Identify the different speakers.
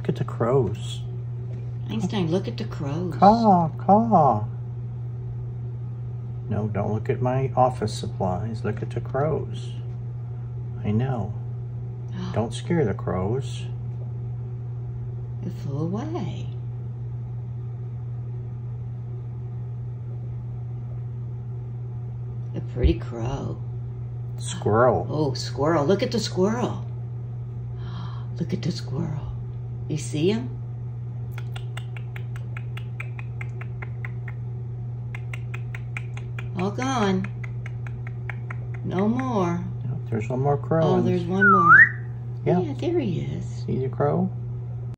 Speaker 1: Look at the crows.
Speaker 2: Einstein, look at the crows.
Speaker 1: Caw, caw. No, don't look at my office supplies. Look at the crows. I know. Don't scare the crows.
Speaker 2: It flew away. A pretty crow.
Speaker 1: Squirrel.
Speaker 2: Oh, squirrel. Look at the squirrel. Look at the squirrel. You see him? All gone. No more.
Speaker 1: There's one more crow.
Speaker 2: Oh, there's one more.
Speaker 1: Yeah.
Speaker 2: Yeah, there he is.
Speaker 1: See the crow?